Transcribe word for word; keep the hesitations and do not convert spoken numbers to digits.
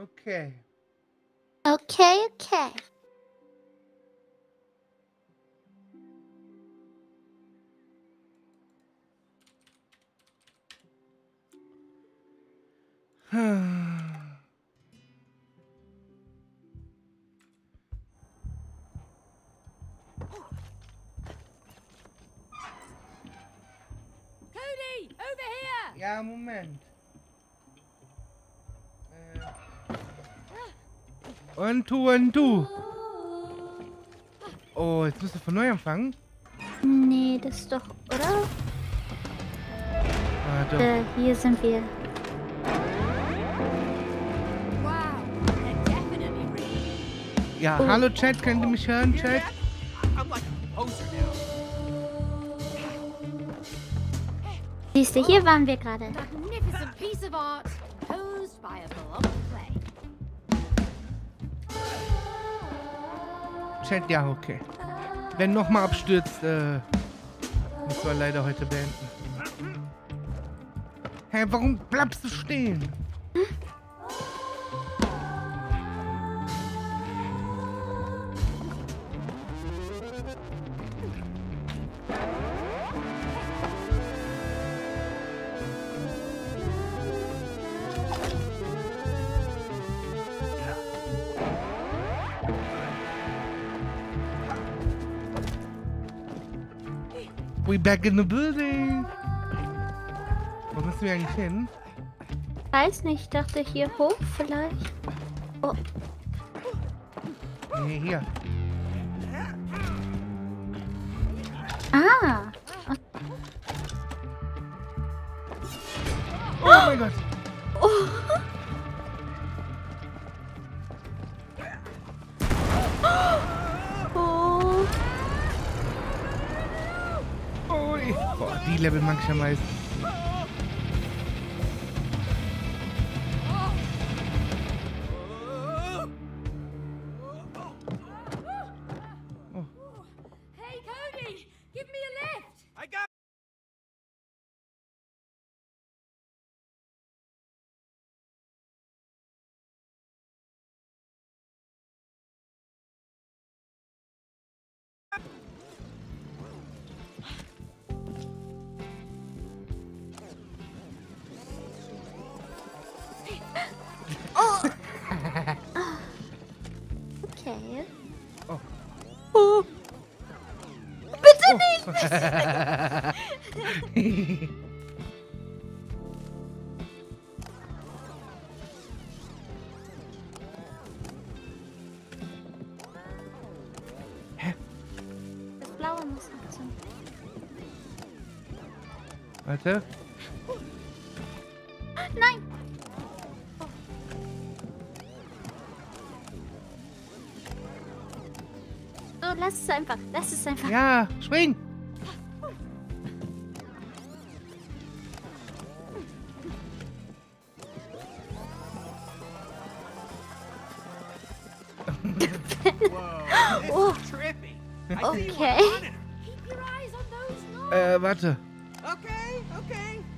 Okay. Okay, okay. Cody, over here! Ja, Moment. Äh. Und du, und du. Oh, jetzt musst du von neu anfangen? Nee, das ist doch, oder? Ah, doch. Äh, hier sind wir. Wow, they're definitely real. Ja, Oh. hallo Chat, könnt ihr mich hören, Chat? I'm like a poser now. Siehst du, hier waren wir gerade. Magnificent piece of art, posed by a beloved clay. Chat, ja, okay. Wenn nochmal abstürzt, äh, müssen wir leider heute beenden. Hä, hey, warum bleibst du stehen? We back in the building. Wo müssen wir eigentlich hin? Weiß nicht, ich dachte hier hoch vielleicht. Oh, Nee, hier. ah. Oh mein Gott. Oh. Ui. Boah, die Level mag ich am meisten. Hey, Cody, give me a lift. I got. Okay. Oh. Oh. Bitte nicht! Das Blaue muss anzünden. Warte. Nein! So, lass es einfach. Lass es einfach. Ja, spring. Whoa. This Oh. is trippy. I see Okay. what's on it. Keep your eyes on those knobs. Äh, warte. Okay, okay.